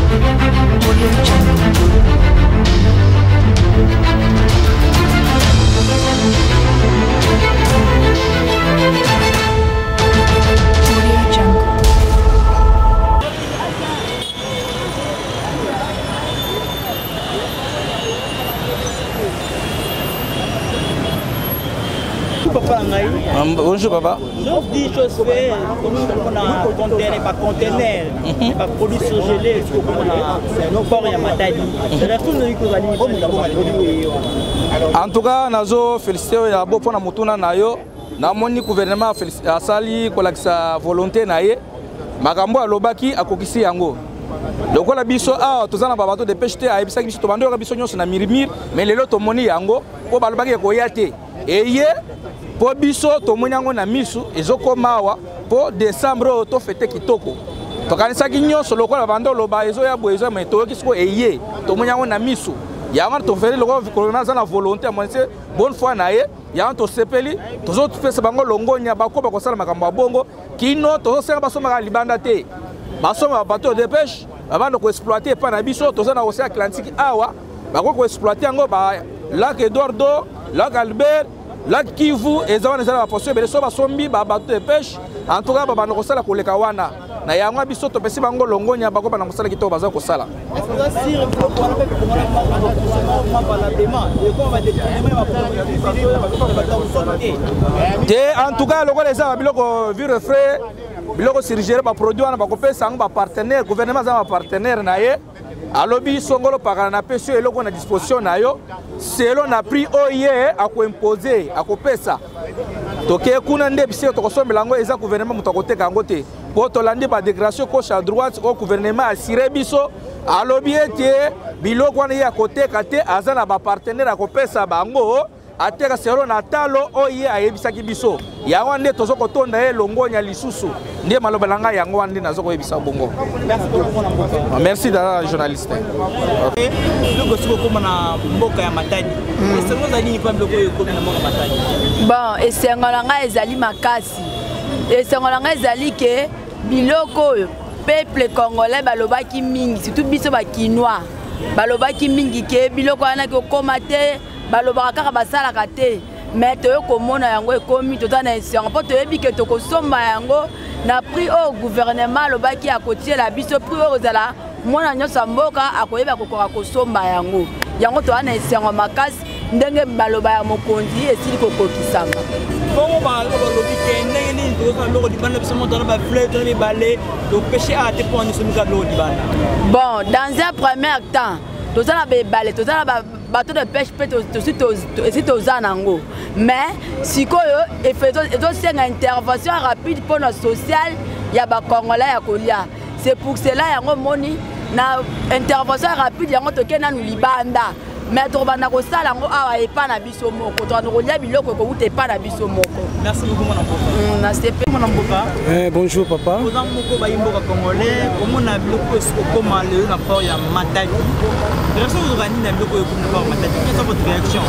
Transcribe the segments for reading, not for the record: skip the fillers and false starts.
Bonjour papa. J'offre 10 choses faites, comme on a conteneur, pas conteneur, pas produit surgelé, c'est port et matadi. En tout cas, nazo félicité ya bo pona mutuna nayo. Na moni gouvernement asali kolakisa volonté naye. Makambo alobaki akokisi yango. Lokola biso tozana ba bateau de pêche te ayebisaki biso to bando biso nyonso na mirimir, mais lelo to moni yango po balobaki koya te. Eye po biso to moni yango na misu ezokoma awa po décembre to fete kitoko. To kanisaki nyonso lokola bando loba ezo ya bo ezo mais to kisiko eye to moni yango na misu. Yango to fere lokola corona za na volonté à monter bonne foi na ye. Yango to sepeli tozo pesa bango longonya bakoba kosala makambo ya bongo kino tozo senga basoma libanda te. Basoma bateau de pêche avant de exploiter pas na biso tozo na océan Atlantique awa bako exploiter yango ba lac Eduardo, lac Albert, lac Kivu et ça va poser mais so basombi ba bateau de pêche en tout cas ba bano kosala koleka wana na yango biso to pesi bango longonya bako bana kosala kitoko baza kosala. Est-ce que ça sire pour en tout cas lokola eza biloko vivre frais biloko surgéré ba produit wana bako pesa bango ba partenaire gouvernement za ba partenaire na ye alobi songolo pakana na peso eloko na disposition na yo selon na prix oye ako imposer ako pesa toke kuna nde bisi to kosombela ngo eza gouvernement muto akoteka yango te po to landi ba déclaration gauche à droite au gouvernement assuré biso alobi ete biloko wana ye akoteka te aza na ba partenaire ako pesa bango ateka selon na talo oye ayebisaki biso yango nde tozo kotonda ye longonya lisusu nde maloba nanga yango wana nde nazo koyebisa bongo. Merci dara journaliste. Bon, esengolanga ezali makasi. Esengolanga ezali ke biloko peuple congolais balobaki mingi surtout biso ba kinois balobaki mingi ke biloko wana ko komate balobaka kaka basalaka te mais toyo komona yango ekomi tota na esengo mpo toyebi ke tokosomba yango na prix au gouvernement alobaki akotiela biso prix oyo ozala mwana nyonso mboka akoyeba kokoka kosomba yango yango toza na esengo makasi ndenge baloba ya mokonzi esili kokokisanga. Bon, dans un premier temps, tous les balais, tous les bateaux de pêche, tous les mais si il faut une intervention rapide pour notre social, il y a des Congolais. C'est pour cela qu'il y a une intervention rapide, il y a une libanda. Mais tu vas pas ça pas na biso moko tu vas biloko ko uté pas na biso moko. Merci beaucoup mon amboka. Bonjour papa. Vous en moko ba imboka congolais comment na biloko ko malé na port ya matadi. Réaction vous organiser na biloko ko na matadi. Quelle est votre réaction?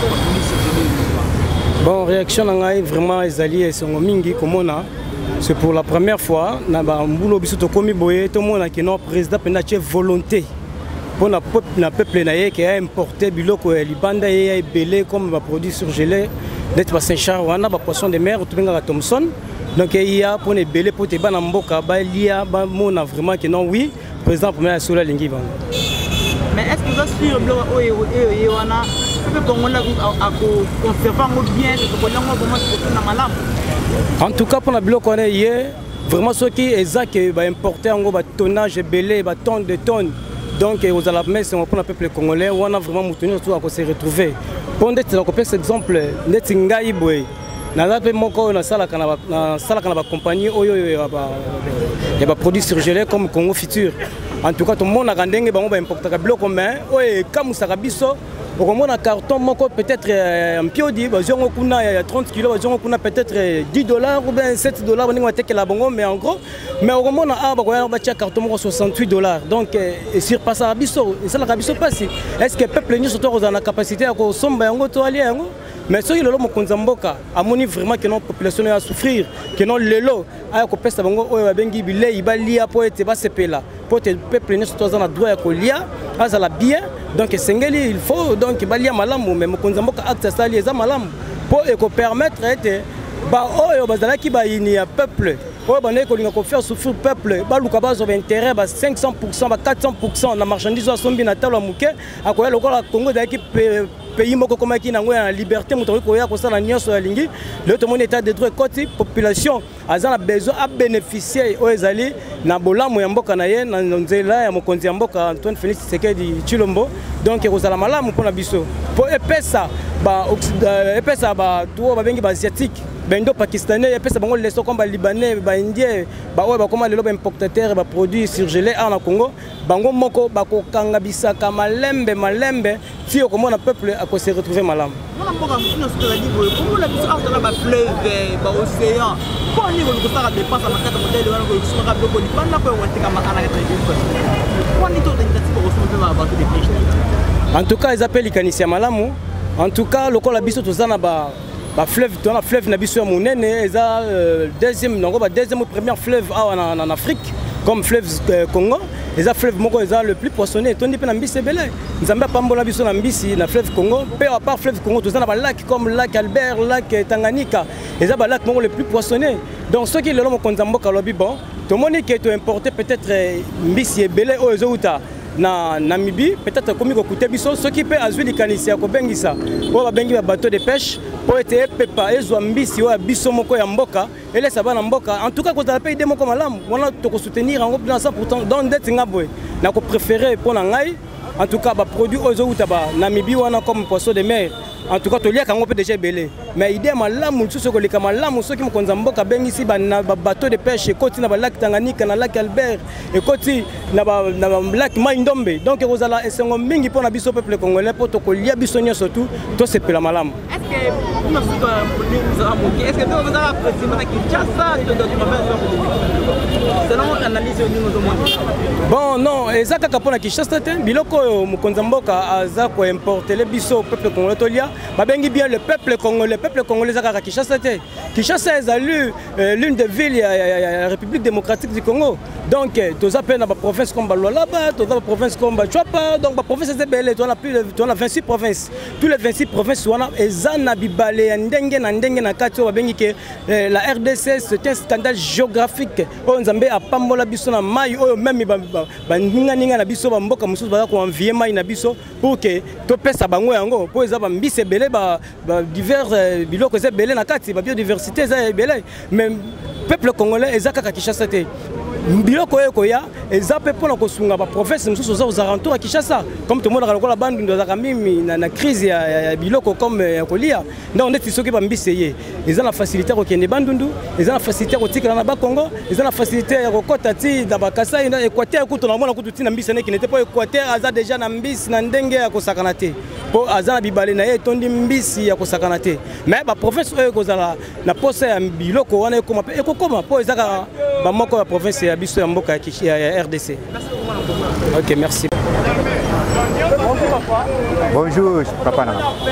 Bon réaction ngai vraiment ezali esongo mingi komona. C'est pour la première fois na ba mbulo biso to komi boye to mona que notre président pena che volonté. Pour le peuple qui a importé biloko libanda et belé comme produit surgelé d'être Saint-Charles on a poisson de mer tout à Thomson donc il y a pour les belé pour te ban mboka il y a mon vraiment que non oui président premier sola lingi ban. Mais est-ce que vous assure biloko oyo wana le Congolais a conserver bien ce que comment na malamu. En tout cas pour la biloko on est vraiment ce qui est ça qui va importer en gros tonnage belé tonnes de tonnes. Donc, aux alamais, c'est pour le peuple congolais, on a vraiment moutonu tout à se retrouver. Pour d'être dans un exemple, d'être ngaïboué, dans la paix, on a ça la compagnie, il y a des produits surgelés comme Congo Futur. En tout cas, tout le monde a gagné, on va importer des blocs communs, et comme ça a on a un carton peut-être un piodi, 30 kg, peut-être $10 ou bien $7, mais en gros, mais au moment où on a un carton $68. Donc, sur passe à Bisso, et ça la Bisso passe. Est-ce que le peuple nous a la capacité à consommer un autre allié? mais soki lelo mokonzi mboka amoni vraiment que non population a souffrir que non lelo aya kopesa bango oyo babengi bilei balia po ete basepela po ete peuple nyonso toza na droit ya kolia azala bien donc sengeli il faut donc balia malamu mais mokonzi mboka acte asali eza malamu po ekopermettre ete ba oyo bazalaki bayini ya peuple oyo bandeki kolinga kofaire souffrir peuple baluka bazwa intérêt ba 500% ba 400% na marchandise asombi na talo ya moke akoya lokola Congo ezalaki pays moko komaki nango ya liberté moto okoki koya kosala nyonso alingi lelo tomoni état de droit ekoti population aza na besoin abénéficier oyo ezali na bolamu ya mboka na ye na nzela ya mokonzi ya mboka Antoine Félix Tshisekedi Tshilombo donc ekozala malamu mpona biso po epesa bato babengi baasiatique bendo pakistanais epesa bango leso comme balibanais baindien baoyo bakoma lelo baimportateur baproduit surgelé ar na Congo bango moko bakokanga bisaka malembe ti okomona peuple akose retrouver malamu mona mboka mutuna sokozali boye komona biso azala bafleuve baocéan mpo nini kosaka dépense makata modele wana kokusumaka biloko libanda po ekoteka makana po nini totenitati kokosuma mpe bato de pêche en tout cas eza mpe likanisi ya malamu en tout cas lokola biso toza na fleuve tona fleuve na biso ya monene eza deuxième nango ba deuxième ou première fleuve en Afrique comme fleuve Congo eza fleuve moko eza le plus poissonné tondi pe na mbisi ebele nzambe apambola biso na mbisi na fleuve Congo pe à part fleuve Congo toza na ba lac comme lac Albert lac Tanganyika eza ba lac moko le plus poissonné donc ceux qui lelo mokonzi mboka lobi bon tomoni ke to importer peut-être mbisi ebele oyo ezouta na Namibie peut-être komi ko coûter biso ceux qui peut azui likanisi ya kobengisa oyo babengi ba bateau de pêche po ete pepa ezwa mbisi oyo biso moko ya mboka elesa bana mboka en tout cas kozala pe ide moko malamu wana toko soutenir en dans 100% donc ndeti ngabwe na ko préférer pour na ngai en tout cas ba produit oyo uta ba Namibie wana comme poisson de mer en tout cas tolia kango pe déjà belé mais idée malamu tsuso koleka malamu soki mokonza mboka bengisi ba bateau de pêche ekoti na ba lac Tanganyika na lac Albert ekoti na ba lac Maindombe donc kozala esengo mingi pona biso peuple congolais po to kolia biso nyonso tout to sepela malamu est-ce que vous avez apprécié Kinshasa selon analyse bon non ezaka kapona Kinshasa te biloko mokonza mboka aza ko importer les biso peuple congolais tolia babengi bien le peuple congolais zaka Kinshasa te Kinshasa ezali l'une des villes ya République démocratique du Congo donc toza pe na ba province comme Lualaba toza ba province comme Chwapa donc ba province ezebele to na plus de 26 provinces tous les 26 provinces wana ezana bibale ya ndenge na kati babengi ke la RDC c'est un scandale géographique oyo nzambe apambola biso na mai oyo même baninga na biso bamboka mosusu baza ko envier mai na biso pour que topesa bango yango po eza bambisi ebele ba divers biloko eza ebele na kati ba biodiversité eza ebele mais peuple congolais eza kaka Kinshasa te biloko oyo koya eza pe mpona kosunga ba province mosusu oza aux alentours ya Kinshasa comme tomonaka lokola bandundu azaka mimi na crise ya biloko comme ya kolia donc ndeti soki bambisi ye eza na facilité ya kokende bandundu eza na facilité ya kotikala na bakongo eza na facilité ya kokota ti na bakasai na équateur kutu na mona kutu ti na mbisi anekine te po équateur aza déjà na mbisi na ndenge ya kosakana te po aza na bibale na ye etondi mbisi ya kosakana te mais ba province oyo kozala na posa ya biloko wana ekoma pe ekokoma po ezaka bamoko ya province ya biso ya mboka ya RDC. Ok, merci. Bonjour, papa.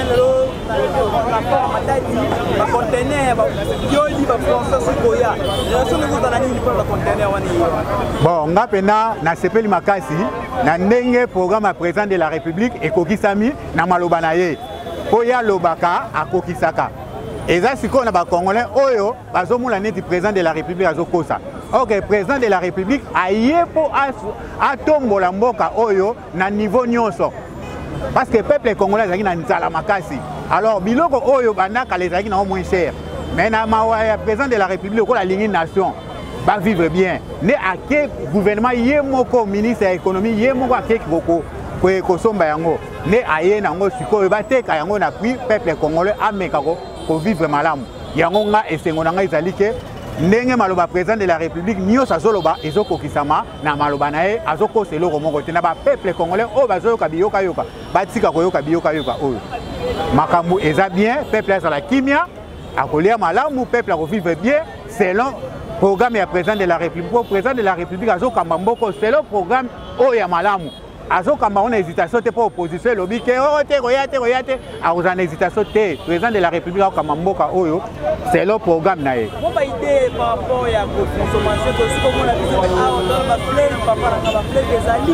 Bon, nga pena na sepeli makasi na ndenge programme ya président de la République ekokisami na maloba na ye. Po ya lobaka akokisaka. Eza siko na ba Congolais oyo bazomula neti président de la République azokosa. Ok, président de la République aye po atombola mboka oyo na niveau nyonso. Parce que le peuple congolais est dans nzala makasi. Alors biloko oyo bandaka les zaki na moins cher. Mais na mawa président de la République ko la ligne nation va vivre bien. Ne ake gouvernement yemoko ministre de l'économie yemoko ake koko ko somba yango. Ne aye nango siko bateka yango na puis peuple congolais ameka ko vivre malamu. Yango nga esengo na nga izalike ndenge maloba président de la République nyos azoloba ezokokisama na maloba nae azokose eloko moko te na ba peuple congolais o bazoyoka biyoka yoka batika koyoka biyoka yoka oyo makambo eza bien peuple azala kimia akolia malamu peuple akovivre bien selon programme ya président de la République. Président de la République azokamba mboko selon programme oyo ya malamu azokamba on hésitation te pour opposition lobby ke royate a aux hésitation te président de la République akamba mboka oyo c'est le programme na ye bon ba idée par rapport à la consommation que ce comme on a dit on doit ba fleur papa na ba fleur des ali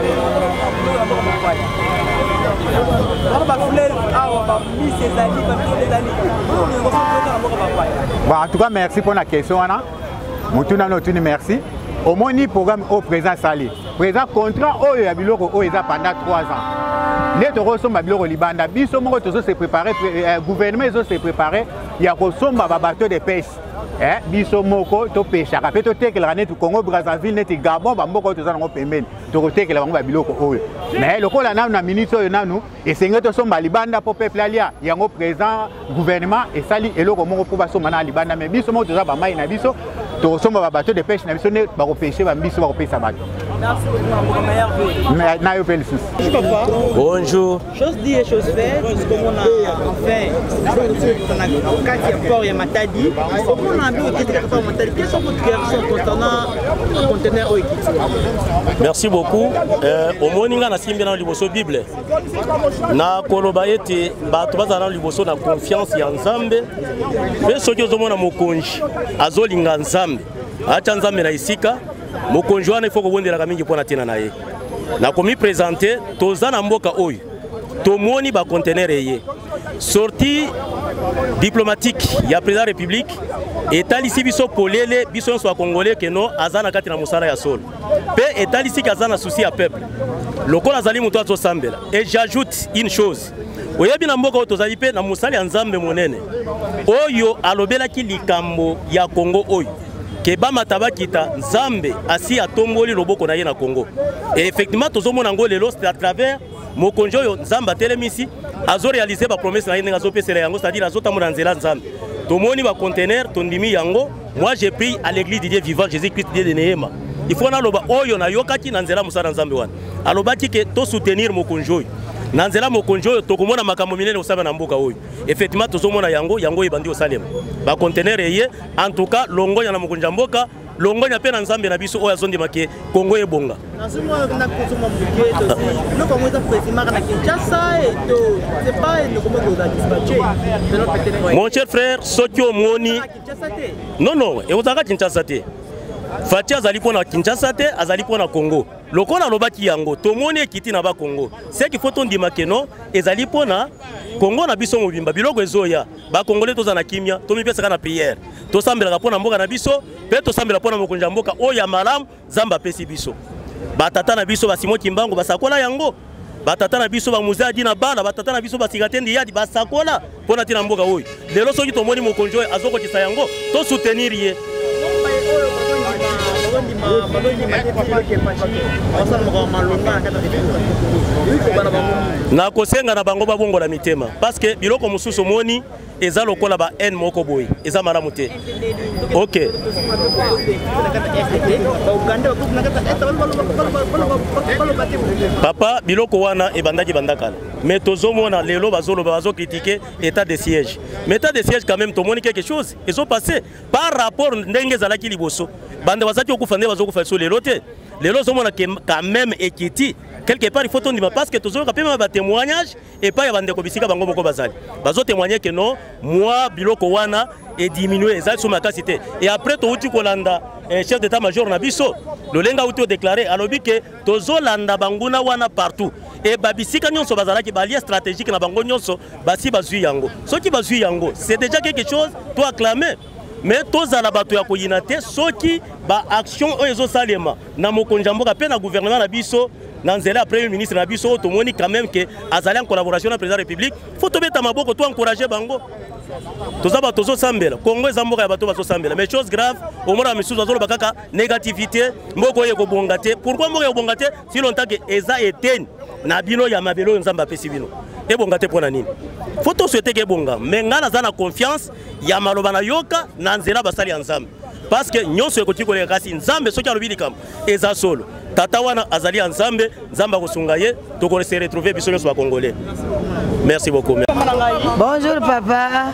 bon, en tout cas, merci pour la question. Merci. Au moins, le programme au président Sali. Président contrat au Yabiloko pendant 3 ans. Les Torosom Babiloko Libanda, Bisomoko s'est préparé, le gouvernement s'est préparé, il y a un bateau de pêche. Bisomoko, to pêche. Après, tu sais que l'année du Congo, Brazzaville, net Gabon, Bamboko, tu as paiement. Tu sais que l'année Babiloko. Mais le coup, là, on a ministre, et c'est que tu as Libanda pour peuple alia. Il y a un président, gouvernement, et Sali, et le Congo pour Basomana Libanda. Mais Bisomoko, tu as Bamaï, Nabiso, tu as un bateau de pêche, Nabiso, tu as pêché, Biso, tu as pêché Sabat. Bonjour. Chose dit et chose faite, comme on a enfin, quand il y a port, il y a Matadi, on a vu au Matadi. Quelles sont vos réactions concernant le conteneur au Merci beaucoup. Au Moninga, na simbi na liboso Bible. Na kolobayete, bato bazana liboso na confiance ya Nzambe. Pe soki ozomona mokonji, azolinga Nzambe. Acha Nzambe na isika. Mokonji wana ifo kobondelaka mingi mpona tina na ye. Na komi présenter toza na mboka oyo. Tomoni ba conteneur eye. Sortie diplomatique ya président République etalisi biso polele biso nso congolais que no azana kati na musala ya solo. Pe etalisi kazana souci ya peuple. Lokola azali muto azo sambela. Et j'ajoute une chose. Oyebi na mboka tozali pe na musala ya Nzambe monene. Oyo alobelaki likambo ya Congo oyo. Keba matabakita Nzambe asi atomboli loboko na ye na Congo. Et effectivement tozomona ngo lelo c'est à travers mokonjo yo Nzamba telemisi azo réaliser ba promesse na ye nga zo pesela yango c'est-à-dire azotamona nzela Nzambe. Tomoni ba conteneur tondimi yango. Moi j'ai pris à l'église de Dieu vivant Jésus-Christ de Nehema. Il faut na loba oyo na yokaki na nzela musala Nzambe wana. Alobaki ke to soutenir mokonjo yo. Na nzela mokonjo yo tokomona makambo minene osaba na mboka oyo. Effectivement tozomona yango ebandi osalema. Ba conteneur eye en tout cas longonya na mokonja mboka longonya pe na Nzambe na biso oyo azondi make Congo ebonga. Mon cher frère, Sokyo Moni. Non, et vous avez Kinshasa te. Fati azali pona Kinshasa te, azali pona Congo. Lokola lobaki yango, tomoni ekiti na ba Congo. C'est qu'il faut ton dimakeno, ezali pona Congo na biso mobimba biloko ezoya. Ba Congolais toza na kimia, tomi pesa na prière. To sambela pona mboka na biso, pe to sambela pona mokonja mboka oya malamu Zamba pesi biso. Batata na biso basimo kimbango basakola yango. Batata na biso ba muzadi na bala, batata na biso basigatendi yadi basakola pona tina mboka oyo. Lelo soki tomoni mokonjo azoko tisa yango, to soutenir ye. Na kosenga na bango babongo la mitema parce que biloko mususu moni eza lokola ba en moko boy eza malamu te. OK. Papa biloko wana ebandaki bandakala. Mais tozomona lelo bazo critiquer état de siège. Mais état de siège quand même tomoni quelque chose, ils ont passé par rapport ndenge zalaki liboso. Bande wazaki okufande bazokufa so lelo te. Lelo zomona quand même ekiti quelque part il faut tondima parce que toujours kapema ba témoignage et pas ya bande ko bisika bango moko bazali. Bazo témoigner que non, moi biloko wana est diminué ezali sur ma capacité. Et après to uti kolanda chef d'état major na biso, le lenga uti déclaré alobi que tozo landa banguna wana partout. Et babisika nyonso bazalaki balia stratégique na bango nyonso basi bazui yango. Soki bazui yango, c'est déjà quelque chose to acclamer. Mais tous à la bateau ya koyinate soki ba action oyo salema na mokonja mboka pe na gouvernement na biso na nzela premier ministre na biso tomoni quand même que azali en collaboration na président de la République faut to beta maboko to encourager bango toza bato zo sambela Congo ezamboka ya bato bazo sambela mais chose grave au mona misusu azolo bakaka négativité mboko ye ko bongate pourquoi mboko ye bongate si longtemps que eza eten na bino ya mabelo nzamba pesi bino et bongate pona nini faut to souhaiter que bonga mais ngana za na confiance ya maloba na yoka na nzela basali ya Nzambe parce que nyonso ekoti ko lekasi Nzambe soki alobi likam eza solo tata wana azali ya Nzambe Nzamba kosunga ye to ko se retrouver biso nyonso ba Congolais. Merci beaucoup. Bonjour papa.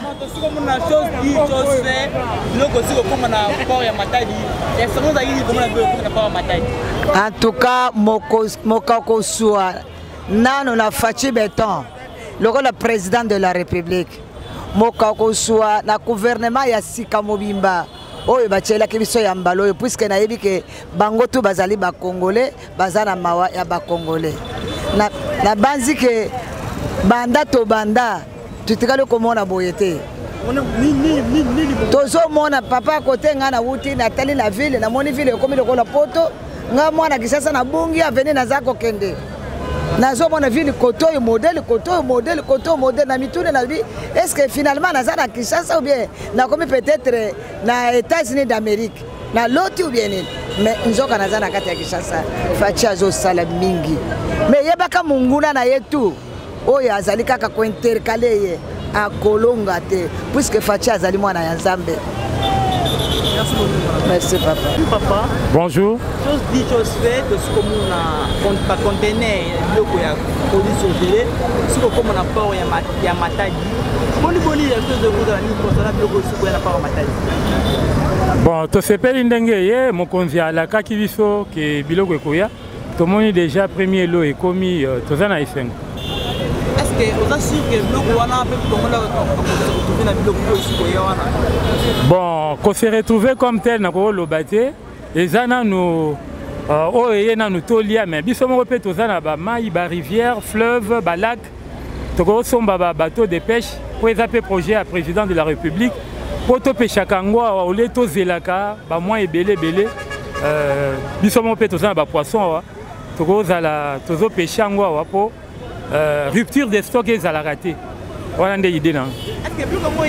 En tout cas, Mokakosua, Nano na Fachi Béton, le président de la République. Mokakosua, na gouvernement ya Sika Mobimba. Oyo bachela kibiso ya mbalo puisque na yebi ke bango tu bazali ba congolais bazana mawa ya ba congolais na banzi ke banda to banda tutikale komona boyete tozo mona papa côté ngana wuti na tali na ville na moni ville komi lokola poto nga mwana kisasa na bungi aveni na zako kende nazo mona ville koto modèle na mitune na bi est-ce que finalement naza na Kinshasa ou bien na komi peut-être na États-Unis d'Amérique na loti ou bien mais nzoka naza na kati ya Kinshasa fachi azo sala mingi mais yebaka munguna na yetu oyo azali kaka ko intercaler ye a kolonga te puisque fachi azali mwana ya Nzambe. Merci papa. Chose Bonjour. dit, chose faite, ce que on a conteneur, le produit surgelé, ce que on a pas il y a matadi. Boni la chose de vous dans la ligne concernant le ce qu'on a pas matadi. Bon, to sepeli ndenge ye mokonzi ala kaki biso ke biloko ekoya. Tomoni déjà premier lot est commis tozana ifeng. Est-ce que vous êtes sûr que le biloko wana peut comment la retrouver na biloko aussi koya wana? Bon, qu'on se retrouver comme tel na ko lobate ezana no oye na no tolia mais biso mo pe tozana ba mai ba rivière, fleuve, ba lac. Toko somba ba bateau de pêche pour ezapé projet à président de la République pour to pêcher kangwa ole to zelaka ba moins ebele biso mo pe tozana ba poisson toko zala tozo pêcher ngwa pour rupture des stocks et à la raté. Voilà une idée. Est-ce que plus comme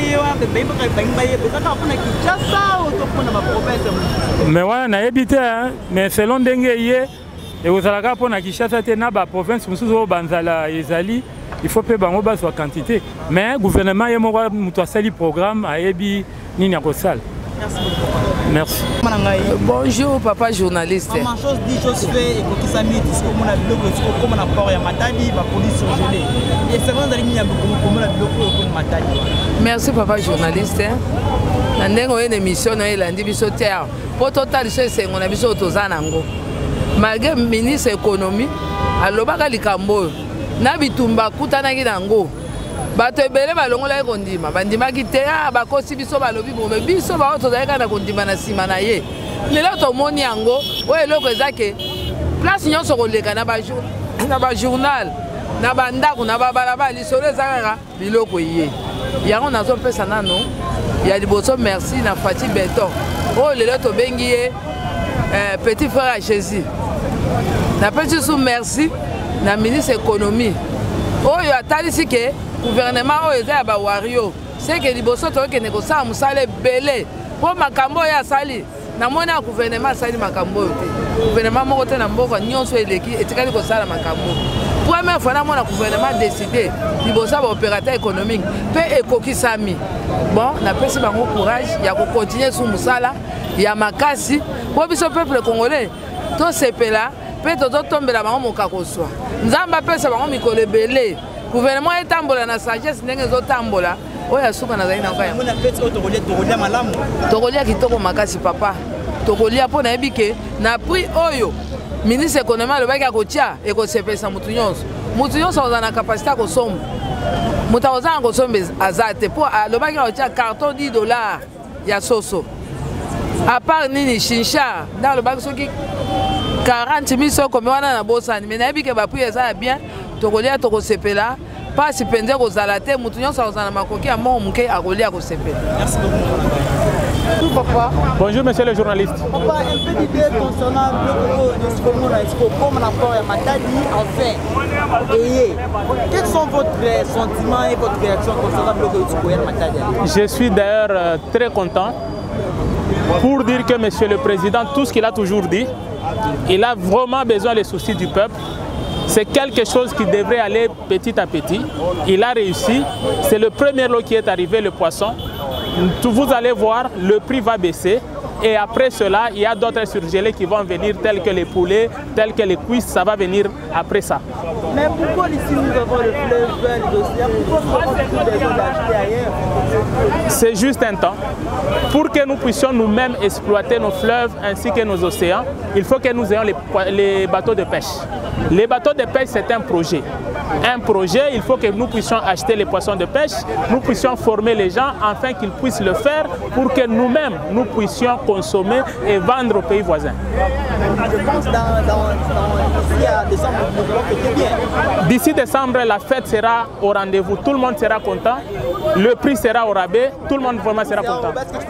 mais voilà, on a habité, mais selon Dengue, et aux Alaga pour la Kinshasa, la province, Banzala et Zali, il faut payer la quantité. Mais le gouvernement a un programme à Ebi Nina Kosal. Merci. Bonjour papa journaliste. Comment chose dit, chose fait, et pour qui ça met, comme on a peur, il y a matadi, la police surgelée. Et c'est vraiment d'aller comme on a bloqué comme matadi. Merci papa journaliste. Nandengo une émission na elandi biso terre. Pour total c'est on a biso tozanango. Malgré ministre économie, alobaka likambo. Na bitumba kutanaki nango. Bato ebele balongola ekondima bandimaki te bakosi biso balobi bombe biso bao tozalaka na kondima na nsima na ye lelo tomoni yango oyo eloko eza ke place nyonso koleka na bajournal na bandako na babalaba lisolo eza kaka biloko ye yango nazopesa nano ya liboso merci na Fachi Béton oyo lelo tobengi ye petit frère à Jésus napesi su merci na ministre économie oyo atalisi ke gouvernement oyo eza ya bawario c'est que liboso tokende kosala mosala ebele mpo makambo oyo asali namoni ya gouvernement asali makambo oyo te gouvernement moko te na mboka nyonso eleki etikali kosala makambo première fois namona gouvernement décide liboso ya baopérateur économique mpe ekokisami bon napesi bango courage ya kocontinue su mosala ya makasi mpo biso peuple congolais tosepela mpe tozotombela bango mokakoswa nzambe apesa bango mikolo ebele gouvernement etambola na sagesse ndenge ezotambola oyo asuka nazali na kaya tokolia kitoko makasi papa tokolia mpo nayebi ke na prix oyo ministre économie alobaki akotia ekosepesa mutu nyonso aza na kapasité ya kosomba mutu akoza na kosomba aza te mpo alobaki akotia carton $10 ya soso à part nini chinchar nde alobaki soki 40 000 sokomi wana na bosani me nayebi ke baprix eza ya bien tokolia tokosepela pasi penze kozala te mutu nyonso akozala na makoki ya moko moke akolia kosepela. Merci beaucoup. Papa. Bonjour monsieur le journaliste. Papa, un peu d'idée concernant le Scomo, comme rapport à Matadi, enfin, quels sont votre sentiments et votre réaction concernant le Scomo Matadi? Je suis d'ailleurs très content pour dire que monsieur le président, tout ce qu'il a toujours dit, il a vraiment besoin des soucis du peuple. C'est quelque chose qui devrait aller petit à petit. Il a réussi. C'est le premier lot qui est arrivé, le poisson. Vous allez voir, le prix va baisser. Et après cela, il y a d'autres surgelés qui vont venir, tels que les poulets, tels que les cuisses, ça va venir après ça. Mais pourquoi ici nous avons le fleuve, les océans? Pourquoi nous avons besoin d'acheter ailleurs? C'est juste un temps. Pour que nous puissions nous-mêmes exploiter nos fleuves ainsi que nos océans, il faut que nous ayons les bateaux de pêche. Les bateaux de pêche, c'est un projet. Un projet, il faut que nous puissions acheter les poissons de pêche, nous puissions former les gens afin qu'ils puissent le faire pour que nous-mêmes, nous puissions consommer et vendre aux pays voisins. Je pense d'ici à décembre, nous allons fêter bien. D'ici décembre, la fête sera au rendez-vous, tout le monde sera content, le prix sera au rabais, tout le monde vraiment sera content.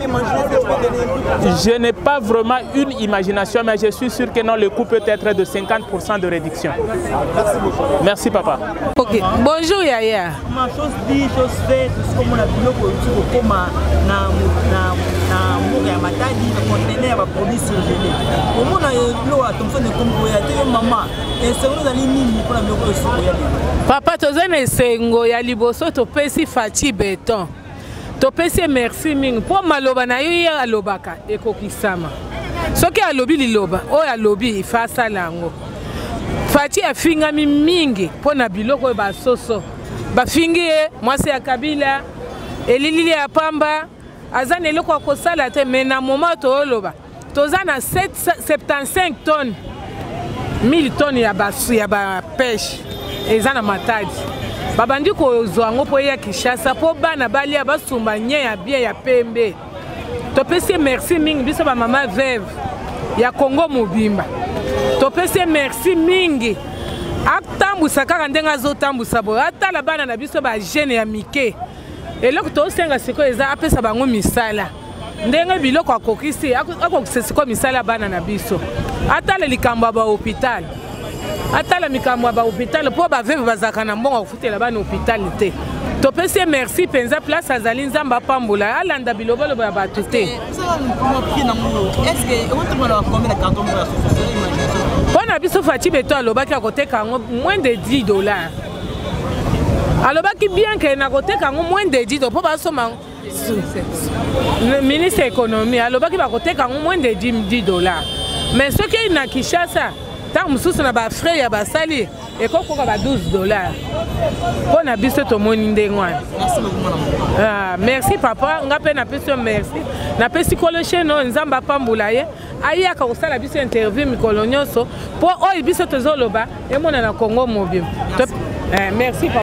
Je n'ai pas vraiment une imagination, mais je suis sûr que non, le coût peut être de 50% de réduction. Merci beaucoup. Merci papa. Ok, bonjour Yaya. Ma chose dit, chose fait, tout ce qu'on a vu comme na mboka ya matadi na conteneur ya produits surgelés. Comment na lo atomso ne kombo ya te mama et c'est nous allons nini pour la moko surgelé. Papa tozana esengo ya liboso topesi Fachi Béton. Topesi merci mingi po maloba na yo ya alobaka ekokisama. Soki alobi liloba o alobi ifasa lango. Fachi afingami mingi pona biloko ba soso. Bafingi mwasi ya Kabila elili ya pamba azana eloko akosala te mais na moment to oloba tozana 75 tonnes 1000 tonnes ya ba pêche ezana matadi babandi kozwa ngo po ya Kinshasa po bana balia basumba nye ya bien ya pembe topesi merci mingi biso ba mama veuve ya Congo mobimba topesi merci mingi atambusa kaka ndenga azotambusa boye atala bana na biso ba jeune ya mike eloko tosenga siko eza apesa bango misala ndenge biloko akokisi akokisa siko misala bana na biso atala likambo ba hôpital atala mikambo ba hôpital po ba veuve bazaka na mbongo kufutela bana hôpital te topesi merci penza place azali nzamba pambola alanda bilobolo ba bato te Est-ce que on va combien de cartons pour la société imagine? Bona biso Fachi Béton alobaki akoteka ngo moins de $10. Alobaki bien que na koteka ngo moins de $10 po basoma le ministre de l'économie alobaki bakoteka ngo moins de $10. Mais ce qui na Kinshasa tant mususu na ba frais ya basali ekokoka ba $12. Bona biso to moni ndengwana. Merci beaucoup madame. Ah, merci papa, ngape na peso merci. Na pesi koloche no nzamba pambula ye. Aya ka osala biso interview mikolo nyonso po oyi biso tozoloba e mona na Congo mobile. Merci papa.